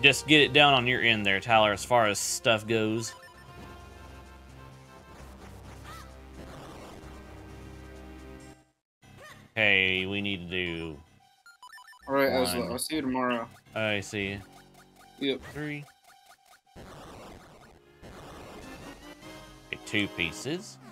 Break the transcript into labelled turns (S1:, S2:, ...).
S1: Just get it down on your end there, Tyler, as far as stuff goes. Okay, we need to do...
S2: Alright, EZLO, I'll see you tomorrow.
S1: I see.
S2: Yep.
S1: 3. Okay, 2 pieces.